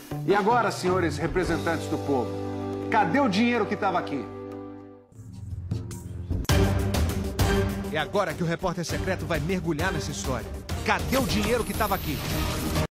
E agora, senhores representantes do povo, cadê o dinheiro que estava aqui? É agora que o repórter secreto vai mergulhar nessa história. Cadê o dinheiro que estava aqui?